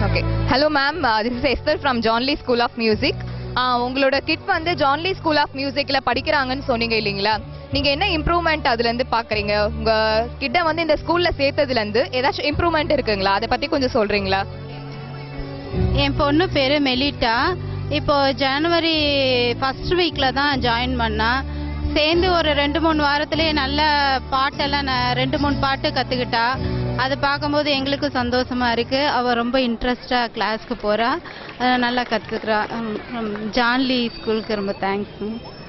Okay. Hello ma'am, this is Esther from Johnly school of music. உங்களோட kid வந்து Johnly school of மியூசிக்ல படிக்கிறாங்கன்னு சொன்னீங்க இல்லைங்களா? நீங்க என்ன இம்ப்ரூவ்மெண்ட் அதுல இருந்து பாக்குறீங்க? உங்க கிட்ட வந்து இந்த ஸ்கூல்ல சேர்த்ததுல இருந்து ஏதாச்சும் இம்ப்ரூவ்மெண்ட் இருக்குங்களா? அதை பத்தி கொஞ்சம் சொல்றீங்களா? என் பொண்ணு பேரு மெலிட்டா. இப்போ ஜனவரி ஃபர்ஸ்ட் வீக்ல தான் ஜாயின் பண்ணா. சேர்ந்து ஒரு 2-3 வாரத்திலேயே நல்ல பாட்டெல்லாம் 2-3 பாட்டு கத்துக்கிட்டா. அதை பார்க்கும்போது எங்களுக்கு சந்தோஷமா இருக்கு. அவ ரொம்ப இன்ட்ரெஸ்டா கிளாஸ்க்கு போறா, நல்லா கத்துக்கிறா. ஜான்லி ஸ்கூலுக்கு ரொம்ப தேங்க்ஸ்.